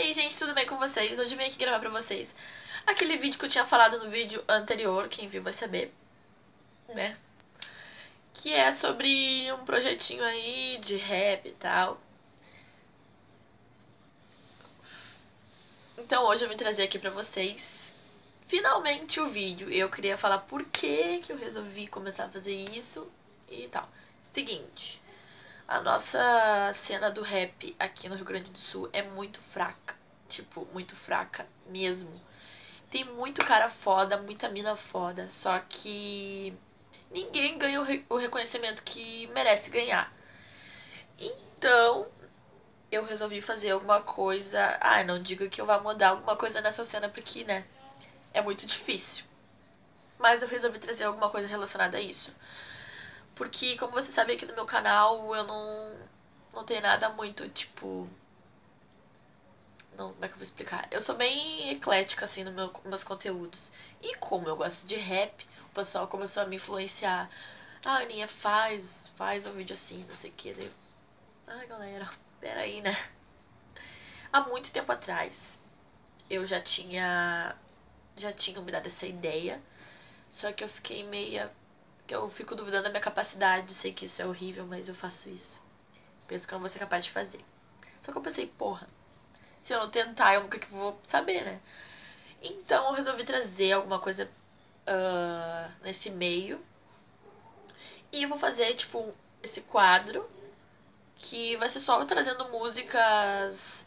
aí, gente, tudo bem com vocês? Hoje eu vim aqui gravar pra vocês aquele vídeo que eu tinha falado no vídeo anterior, quem viu vai saber, né? Que é sobre um projetinho aí de rap e tal. Então hoje eu vim trazer aqui pra vocês finalmente o vídeo. Eu queria falar por que eu resolvi começar a fazer isso e tal. Seguinte, a nossa cena do rap aqui no Rio Grande do Sul é muito fraca. Tipo, muito fraca mesmo. Tem muito cara foda, muita mina foda. Só que ninguém ganha o reconhecimento que merece ganhar. Então, eu resolvi fazer alguma coisa. Ah, não diga que eu vá mudar alguma coisa nessa cena, porque, né, é muito difícil. Mas eu resolvi trazer alguma coisa relacionada a isso. Porque, como você sabe, aqui no meu canal eu não tenho nada muito, tipo... Não, como é que eu vou explicar? Eu sou bem eclética, assim, nos meus conteúdos. E como eu gosto de rap, o pessoal começou a me influenciar. Ah, Aninha, faz um vídeo assim, não sei o que. Daí... Ai, galera, peraí, né? Há muito tempo atrás, eu já tinha me dado essa ideia. Só que eu fiquei meia... Eu fico duvidando da minha capacidade. Sei que isso é horrível, mas eu faço isso. Penso que eu não vou ser capaz de fazer. Só que eu pensei, porra, se eu não tentar, eu nunca que vou saber, né? Então eu resolvi trazer alguma coisa nesse meio. E eu vou fazer, tipo, esse quadro que vai ser só trazendo músicas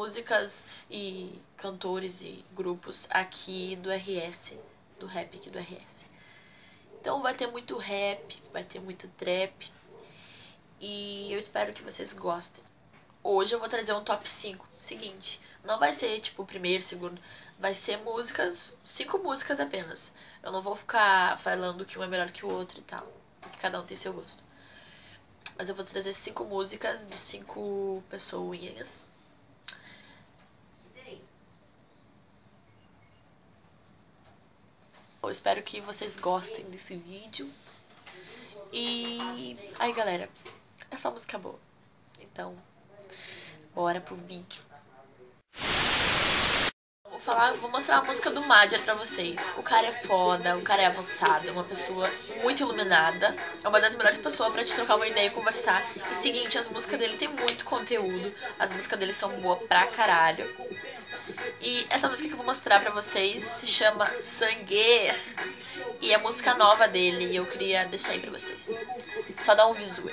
e cantores e grupos aqui do RS, do rap aqui do RS. Então vai ter muito rap, vai ter muito trap. E eu espero que vocês gostem. Hoje eu vou trazer um top 5. Seguinte, não vai ser tipo o primeiro, segundo. Vai ser músicas, 5 músicas apenas. Eu não vou ficar falando que um é melhor que o outro e tal, porque cada um tem seu gosto. Mas eu vou trazer 5 músicas de 5 pessoinhas. Eu espero que vocês gostem desse vídeo. E aí, galera, essa música é boa. Então, bora pro vídeo. Vou mostrar a música do Madjar pra vocês. O cara é foda, o cara é avançado, é uma pessoa muito iluminada. É uma das melhores pessoas pra te trocar uma ideia e conversar. E seguinte, as músicas dele tem muito conteúdo. As músicas dele são boas pra caralho. E essa música que eu vou mostrar pra vocês se chama Sangue. E é música nova dele. E eu queria deixar aí pra vocês. Só dar um visual.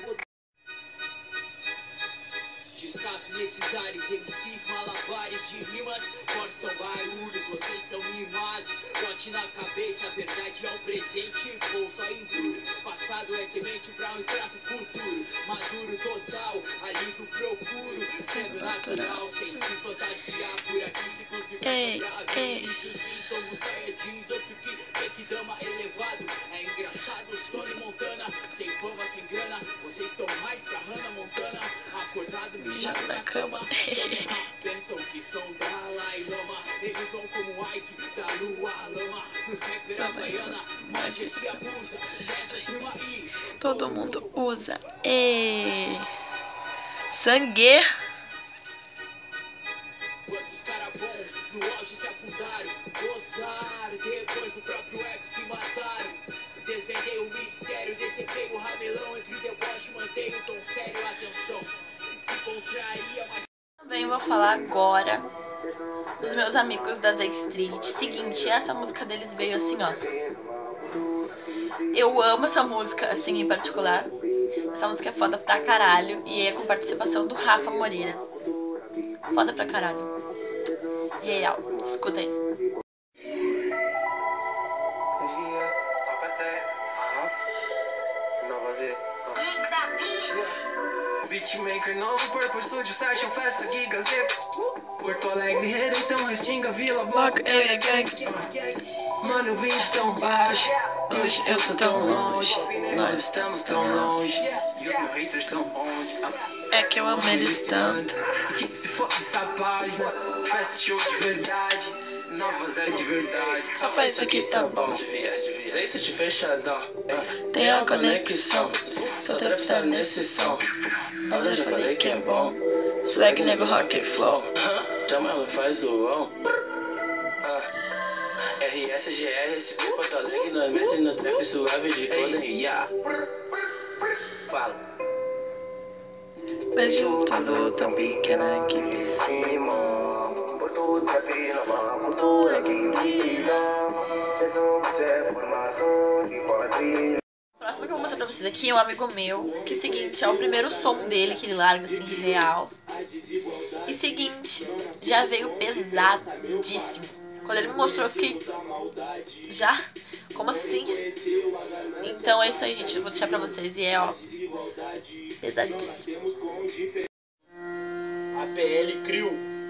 Descasso nesses ares, MCs, malabares de rimas, forçam barulhos, vocês são mimados. Bote na cabeça, a verdade é o presente, vou só enguro. Passado é semente pra um extrato futuro. Maduro total, alívio procuro. Sendo natural, sem se fantasiar. Por aqui ciclos se passam pra abrir. Inícios fins, somos saiyajins, outro que dama elevado. É engraçado, Tony Montana, sem fama, sem grana. Vocês estão mais pra Hannah Montana. Acordado, mijado na cama. Pensam que são Dalai Lama. Eles vão como Ike, da lua à lama. No rap havaiana, Madjar se abusa. Dessa firma aí, todo mundo usa. Sangue. Quantos cara bom no auge se afundaram, gozaram, depois do próprio ex se mataram. Desvendei o mistério, decepei o ramelão. Entre deboche, mantenho o tom sério, atenção. Se contraria, mas... Também vou falar agora dos meus amigos da Z Street. Seguinte, essa música deles veio assim, ó. Eu amo essa música, assim, em particular. Essa música é foda pra caralho. E é com participação do Rafa Moreira. Foda pra caralho. Real, escuta aí. Beatmaker novo, Purple Studio, Session, Festa de Gazeta. Porto Alegre, Redenção, Restinga, Vila, Bloco, eu e a gangue. Mano, o beat tão baixo, hoje eu tô tão longe. Nós estamos tão longe, e os meus haters tão onde? É que eu amo eles tanto. Que se fosse essa página, festa show de verdade, novas é de verdade. Rapaz, isso aqui tá bom. Esse de fechadão, Tem a conexão, sou trapstar nesse som. eu já falei que é bom. Swag nego rock flow. Chama ela, faz o on. RSGR, esse Porto Alegre, nós metemos no trap suave de toda e fala. Beijo tudo tão pequena aqui de cima. O próximo que eu vou mostrar pra vocês aqui é um amigo meu, que é o seguinte, é o primeiro som dele que ele larga assim, real. E seguinte, já veio pesadíssimo. Quando ele me mostrou eu fiquei, já? Como assim? Então é isso aí, gente, eu vou deixar pra vocês e é, ó, pesadíssimo. APL Crio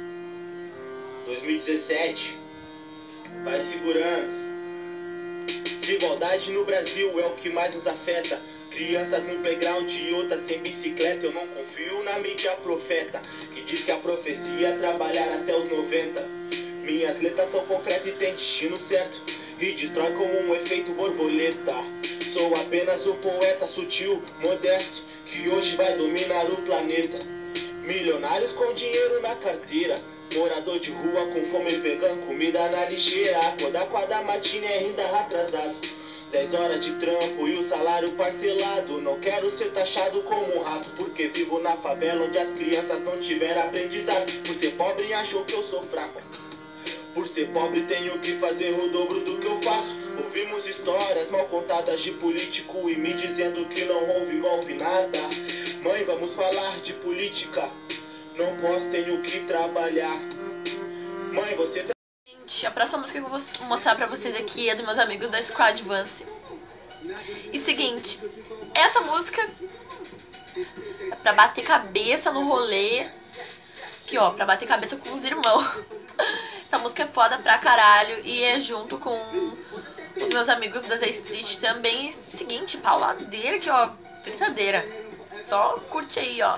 2017. Vai segurando. Desigualdade no Brasil é o que mais nos afeta. Crianças no playground e outras sem bicicleta. Eu não confio na mídia profeta, que diz que a profecia é trabalhar até os 90. Minhas letras são concretas e têm destino certo, e destrói como um efeito borboleta. Sou apenas um poeta sutil, modesto, que hoje vai dominar o planeta. Milionários com dinheiro na carteira, morador de rua com fome pegando comida na lixeira. Acordar 4 da matina é ainda atrasado, 10 horas de trampo e o salário parcelado. Não quero ser taxado como um rato, porque vivo na favela onde as crianças não tiveram aprendizado. Por ser pobre achou que eu sou fraco, por ser pobre tenho que fazer o dobro do que eu faço. Ouvimos histórias mal contadas de político e me dizendo que não houve golpe nada. Mãe, vamos falar de política. Não posso, tenho que trabalhar. Mãe, você... Gente, a próxima música que eu vou mostrar pra vocês aqui é dos meus amigos da Squad Vance. E seguinte, essa música é pra bater cabeça no rolê. Aqui, ó, pra bater cabeça com os irmãos. Essa música é foda pra caralho e é junto com os meus amigos da Z Street também. Seguinte, pauladeira aqui, ó, brincadeira. Só curte aí, ó.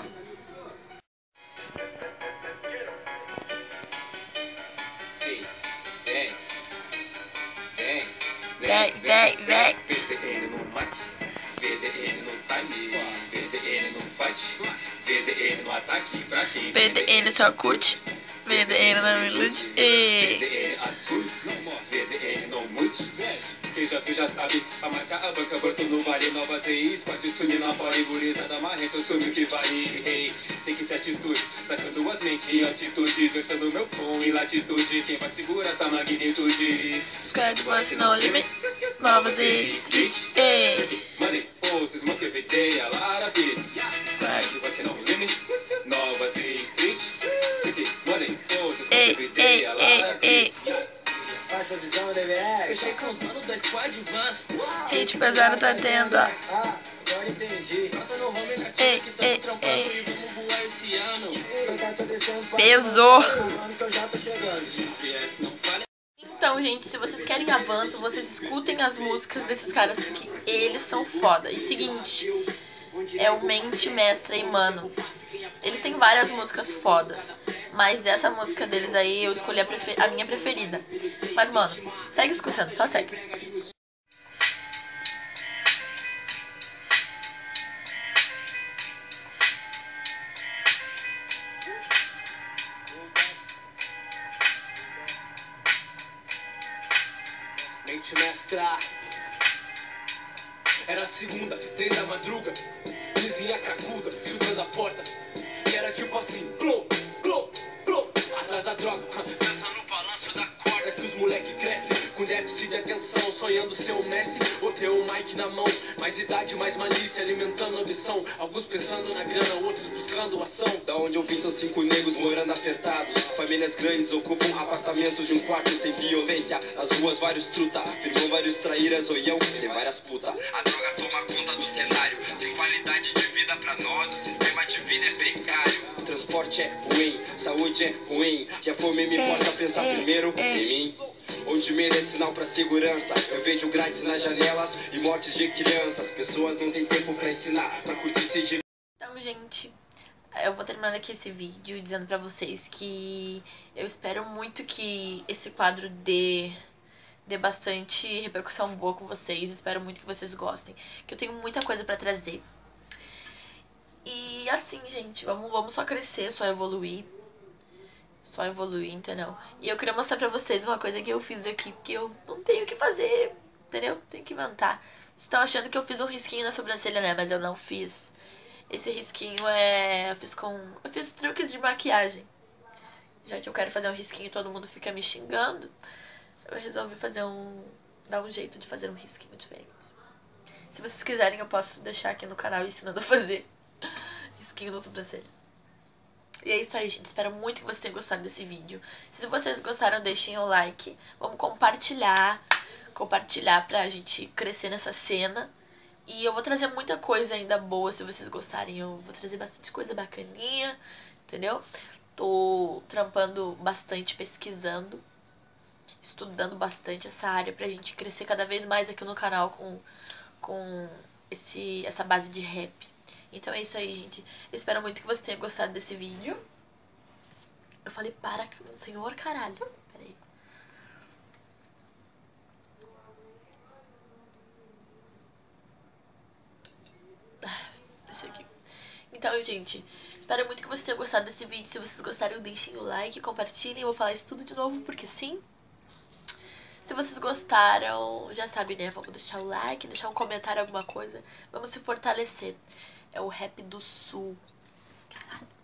Vem. VDN no mic, VDN no time, VDN no fight, VDN no ataque, pra quem? PDN só curte, VDN não me ilude. VDN azul, VDN não muito. Quem já viu já sabe, a marca, a banca, brotou no vale, novas reis. Pode sumir na bora e gurizada marrenta, sumiu que vale, rei. Tem que ter atitude, sacando as mentes em altitude, versando meu som em latitude. Quem vai segurar essa magnitude? Squad Vance no limite, novas Z Street. Money, vocês mantive ideia, Lara Beats. Squad Você não limite, novas Street. Money, vocês mantive ideia, Lara Beats. Faça a visão da MR. Fechei com os manos da Squad Vance. hit pesado tá tendo, ó. Agora entendi. Bota no home nativa que tamo trampando e vamos voar esse ano. Tô descendo pra Pesou. ano que eu já tô chegando. GPS não falha. Então, gente, se vocês querem avanço, vocês escutem as músicas desses caras, porque eles são foda. E seguinte, é o Mente Mestra e Mano. Eles têm várias músicas fodas, mas essa música deles aí eu escolhi a minha preferida. Mas, mano, segue escutando, só segue. Mente mestra. Era segunda, 3 da madruga. Vizinha cracuda, chutando a porta. E era tipo assim, plô, plô, plô. Atrás da droga, dança no balanço da corda. Que os moleque crescem com déficit de atenção, sonhando ser o Messi ou ter o Mike na mão. Mais idade, mais malícia, alimentando a ambição. Alguns pensando na grana, outros buscando ação. Da onde eu vim são 5 negros morando apertados. Famílias grandes ocupam apartamentos de um quarto. Tem violência, nas ruas vários truta. Firmam vários traíras, oião, tem várias puta. A droga toma conta do cenário. Sem qualidade de vida pra nós, o sistema de vida é precário. Transporte é ruim, saúde é ruim. E a fome me força a pensar primeiro em mim. Onde medo é sinal pra segurança. Eu vejo grades nas janelas e mortes de crianças. Pessoas não têm tempo pra ensinar, pra curtir se divertir. Então, gente, eu vou terminando aqui esse vídeo dizendo pra vocês que eu espero muito que esse quadro dê bastante repercussão boa com vocês. Espero muito que vocês gostem, que eu tenho muita coisa pra trazer. E assim, gente, vamos só crescer, só evoluir. Só evoluir, entendeu? E eu queria mostrar pra vocês uma coisa que eu fiz aqui, porque eu não tenho o que fazer, entendeu? Tenho que inventar. Vocês estão achando que eu fiz um risquinho na sobrancelha, né? Mas eu não fiz. Esse risquinho eu fiz truques de maquiagem. Já que eu quero fazer um risquinho e todo mundo fica me xingando, eu resolvi dar um jeito de fazer um risquinho diferente. Se vocês quiserem, eu posso deixar aqui no canal ensinando a fazer risquinho na sobrancelha. E é isso aí, gente. Espero muito que vocês tenham gostado desse vídeo. Se vocês gostaram, deixem o like. Vamos compartilhar pra gente crescer nessa cena. E eu vou trazer muita coisa ainda boa, se vocês gostarem. Eu vou trazer bastante coisa bacaninha, entendeu? Tô trampando bastante, pesquisando, estudando bastante essa área pra gente crescer cada vez mais aqui no canal com essa base de rap. Então é isso aí, gente. Eu espero muito que você tenha gostado desse vídeo. Eu falei, para, senhor, caralho. Peraí. Deixa aqui. Então, gente, espero muito que você tenha gostado desse vídeo. Se vocês gostaram, deixem o like, compartilhem. Eu vou falar isso tudo de novo, porque sim. Se vocês gostaram, já sabe, né? Vamos deixar o like, deixar um comentário, alguma coisa. Vamos se fortalecer. É o Rap do Sul. Caralho.